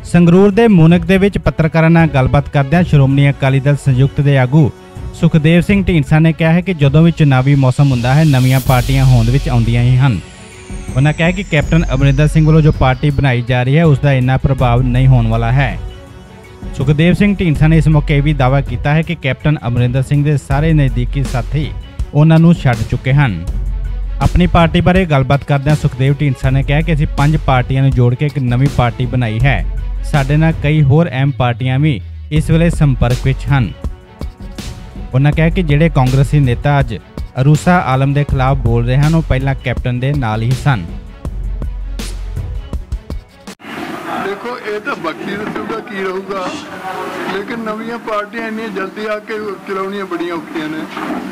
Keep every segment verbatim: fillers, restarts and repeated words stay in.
ਸੰਗਰੂਰ ਦੇ ਮੂਨਕ ਦੇ ਵਿੱਚ ਪੱਤਰਕਾਰਾਂ ਨਾਲ ਗੱਲਬਾਤ ਕਰਦਿਆਂ ਸ਼੍ਰੋਮਣੀ ਅਕਾਲੀ ਦਲ ਸੰਯੁਕਤ ਦੇ ਆਗੂ ਸੁਖਦੇਵ ਸਿੰਘ ਢੀਂਡਸਾ ਨੇ ਕਿਹਾ ਹੈ ਕਿ ਜਦੋਂ ਵੀ ਚੁਣਾਵੀ ਮੌਸਮ ਹੁੰਦਾ ਹੈ ਨਵੀਆਂ ਪਾਰਟੀਆਂ ਹੋਂਦ ਵਿੱਚ ਆਉਂਦੀਆਂ ਹੀ ਹਨ। ਉਹਨਾਂ ਕਿਹਾ ਕਿ ਕੈਪਟਨ ਅਮਰਿੰਦਰ ਸਿੰਘ ਵੱਲੋਂ ਜੋ ਪਾਰਟੀ ਬਣਾਈ ਜਾ ਰਹੀ ਹੈ ਉਸ ਦਾ ਇੰਨਾ ਪ੍ਰਭਾਵ ਨਹੀਂ ਹੋਣ ਵਾਲਾ ਹੈ। ਸੁਖਦੇਵ ਸਿੰਘ ਢੀਂਡਸਾ ਨੇ ਇਸ ਮੌਕੇ ਵੀ ਦਾਅਵਾ ਕੀਤਾ ਹੈ ਕਿ ਕੈਪਟਨ ਅਮਰਿੰਦਰ ਸਿੰਘ ਦੇ ਸਾਰੇ ਨਜ਼ਦੀਕੀ ਸਾਥੀ ਉਹਨਾਂ ਨੂੰ ਛੱਡ ਚੁੱਕੇ ਹਨ। अपनी पार्टी बारे गलबात करदे सुखदेव ढींडसा ने कहा कि असीं पंज पार्टियां नूं जोड़ के एक नवीं पार्टी बनाई है। साडे नाल कई होर अहम पार्टियां भी इस वेले संपर्क विच हन। उन्होंने कहा कि जिहड़े कांग्रेसी नेता अज अरूसा आलम के खिलाफ बोल रहे हैं वो पहला कैप्टन के नाल ही सन। देखो ये तो बाकी दसूगा की रहूगा, लेकिन नवीं पार्टियां इन्नी जल्दी आके चलाउणियां बड़ियां औखियां ने।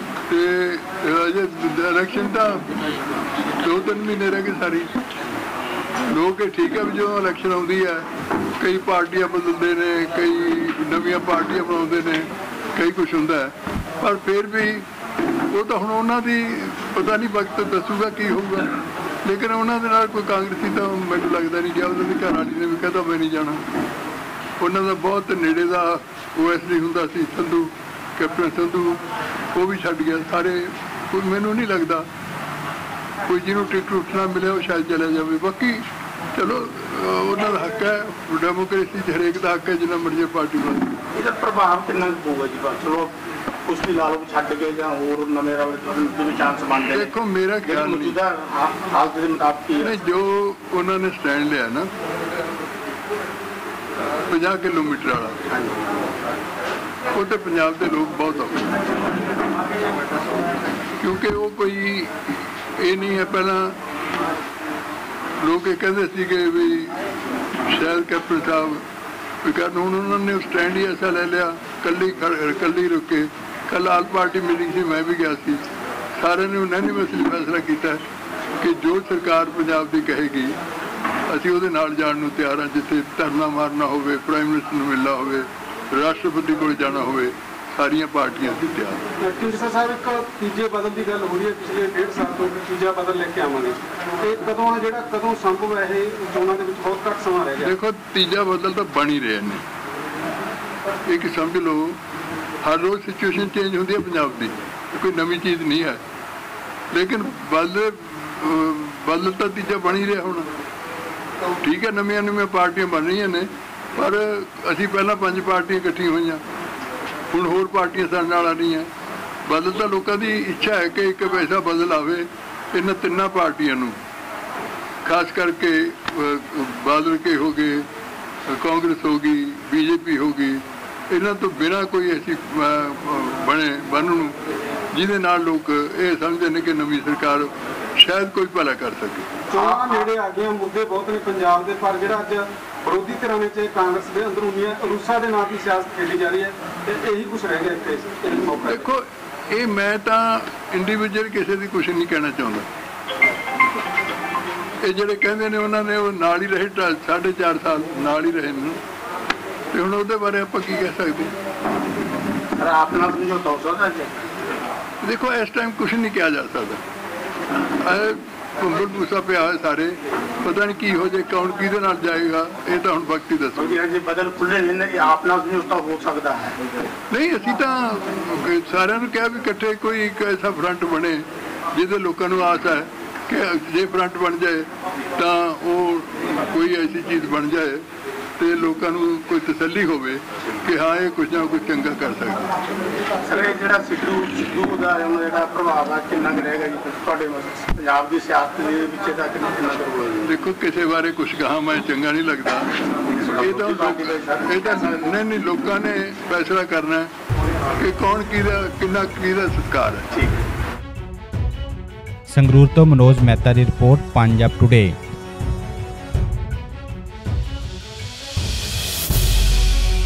इलेक्शन तो दो तीन महीने रह गए सारी लोग ठीक है। जो इलेक्शन आती है कई पार्टियां बदलते हैं, कई नवीं पार्टियां बनाते हैं, कई कुछ होंगे, पर फिर भी वो तो हुण उन्हां दी पता नहीं वक्त दसूगा की होगा। लेकिन उन्होंने नाल कोई कांग्रेसी तो मैनूं लगता नहीं गया। उन्होंने घर वाली ने भी कहता मैं नहीं जाना। उन्होंने बहुत नेड़े का ओ एस डी हुंदा सी संधू, कैप्टन संधू, वो भी छड्ड गया सारे। कोई मैनूं नहीं लगता कोई जिन्होंने टिकट उठना मिले वो शायद चला जाए। बाकी चलो उन्होंने हक है, डेमोक्रेसी हरेक का हक है जिन्ना मर्जी पार्टी बने। इसका प्रभाव कितना होगा जी? बात चलो कुछ भी ला लो छड्ड के जां होर नवें वाले चांस बन जाए। देखो मेरा ख्याल मौजूदा हालत के मुताबिक नहीं जो उन्होंने स्टैंड लिया ना पचास किलोमीटर वाला, वो तो पंजाब के लोग बहुत औखे, क्योंकि वो कोई ये नहीं है। पहला लोग ये कहते थे कि भी शायद कैप्टन साहब बिकॉज हूँ उन्होंने स्टैंड ही ऐसा ले लिया, कल कल रुके। कल आल पार्टी मीटिंग से मैं भी गया सी, सारे ने यूनैनिमसली फैसला किया कि जो सरकार पंजाब की कहेगी असीं उहदे नाल जाण नूं तैयार हाँ। जिथे धरना मारना होवे, प्राइम मिनिस्टर नूं मिलना होवे, राष्ट्रपति को जाना होवे, सारिया पार्टियां से तैयार। ढींडसा साहब एक तीजे बदल की गल हो रही है, पिछले डेढ़ साल तो तीजा बदल लेके आवांगे, ते कदों आ जिहड़ा कदों संभव है ये चोणां दे विच बहुत घट समा रह गया। देखो तीजा बदल तो बन ही रहे ने, एक समझ लो हर रोज सिचुएशन चेंज होती है पंजाब की, कोई नवी चीज़ नहीं है। लेकिन बदल बदल तो तीजा बन ही रहा होना। ठीक है नवीं नवीं पार्टियां बन रही ने, पर असीं पहला पंज पार्टियां इकट्ठियां होईयां, हुण होर पार्टियां साडे नाल आ रहीआं। बदल तो लोगों की इच्छा है कि एक ऐसा बदल आवे इन्हां तिन्नां पार्टियां नूं, खास करके बादल के हो गए, कांग्रेस होगी, बीजेपी होगी, इन्हां तो बिना कोई ऐसी बने बनूं जिहदे नाल लोग ये समझदे ने कि नवीं सरकार शायद कोई भला कर सके। चोणां नेड़े आ गए, मुद्दे बहुत ने पंजाब दे, पर जिहड़ा अज विरोधी धिरां विच कांग्रेस दे अंदरूनी अरूसा दे नाम की सियासत खेली जा रही है, ते यही कुछ रह गया इत्थे इस मौके। देखो ये मैं तो इंडिविजुअल किसी की कुछ नहीं कहना चाहता। ये जिहड़े कहंदे ने उन्होंने वो नाल ही रहे साढ़े चार साल नाल ही रहे ने, ते हुण उहदे बारे आपां की कह सकदे। अपना समझौता हो सकदा है? देखो इस टाइम कुछ नहीं किया जा सकता। घुंगड़ भूसा पिया है सारे, पता नहीं की हो जाए, कौन किहदे नाल जाएगा, ये तो हुण वक्त ही दसो। बदल खुले नहीं अपना समझौता हो सकता है? नहीं असीं तां सारिਆਂ ਨੂੰ ਕਿਹਾ ਵੀ इकट्ठे कोई एक ऐसा फ्रंट बने जिहदे लोकां ਨੂੰ आस है कि जे फ्रंट बन जाए तो वो कोई ऐसी चीज़ बन जाए तो लोगों को कोई तसल्ली होवे कि हाँ ये कुछ ना कुछ चंगा कर सकते। सर ये जिहड़ा सिद्धू सिद्धू दा जिहड़ा प्रभाव है कितना रहेगा जी तुहाडे पंजाब दी सियासत दे विच दा कितना होगा? देखो किसी बारे कुछ कहा मैं चंगा नहीं लगता। ये तो ये तो नहीं नहीं लोगों ने फैसला करना है कि कौन किहदा कितना किहदा सत्कार है। संगरूर तो मनोज मेहता की रिपोर्ट पंजाब टुडे।